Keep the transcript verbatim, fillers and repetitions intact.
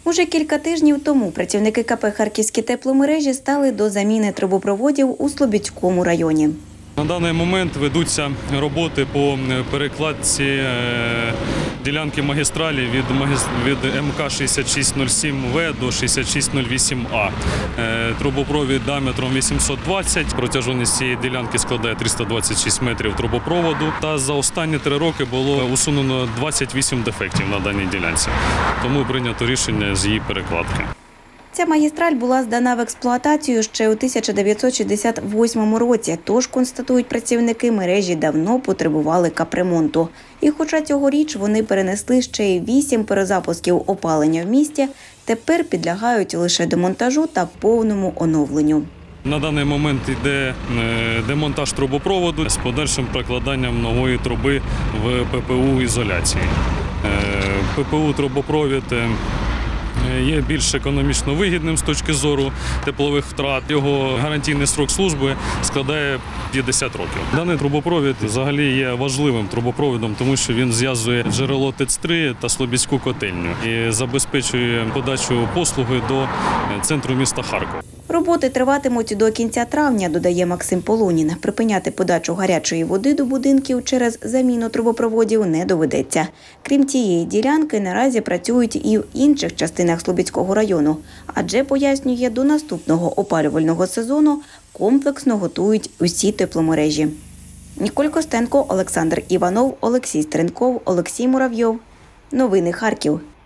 Уже кілька тижнів тому працівники ка пе «Харківські тепломережі» стали до заміни трубопроводів у Слобідському районі. На даний момент ведуться роботи по перекладці ділянки магістралі від, від ем ка шістдесят шість нуль сім ве до шістдесят шість нуль вісім а. Трубопровід діаметром вісімсот двадцять, протяжність цієї ділянки складає триста двадцять шість метрів трубопроводу. Та за останні три роки було усунено двадцять вісім дефектів на даній ділянці. Тому прийнято рішення з її перекладки. Ця магістраль була здана в експлуатацію ще у тисяча дев'ятсот шістдесят восьмому році, тож, констатують працівники, мережі давно потребували капремонту. І хоча цьогоріч вони перенесли ще й вісім перезапусків опалення в місті, тепер підлягають лише демонтажу та повному оновленню. На даний момент йде демонтаж трубопроводу з подальшим прокладанням нової труби в пе пе у-ізоляції. пе пе у-трубопровід є більш економічно вигідним з точки зору теплових втрат. Його гарантійний строк служби складає п'ятдесят років. Даний трубопровід взагалі є важливим трубопровідом, тому що він зв'язує джерело те ц три та Слобідську котельню і забезпечує подачу послуги до центру міста Харкова. Роботи триватимуть до кінця травня, додає Максим Полунін. Припиняти подачу гарячої води до будинків через заміну трубопроводів не доведеться. Крім цієї ділянки, наразі працюють і в інших частинах Слобідського району. Адже, пояснює, до наступного опалювального сезону комплексно готують усі тепломережі. Ніколь Костенко, Олександр Іванов, Олексій Стренков, Олексій Муравйов. Новини Харків.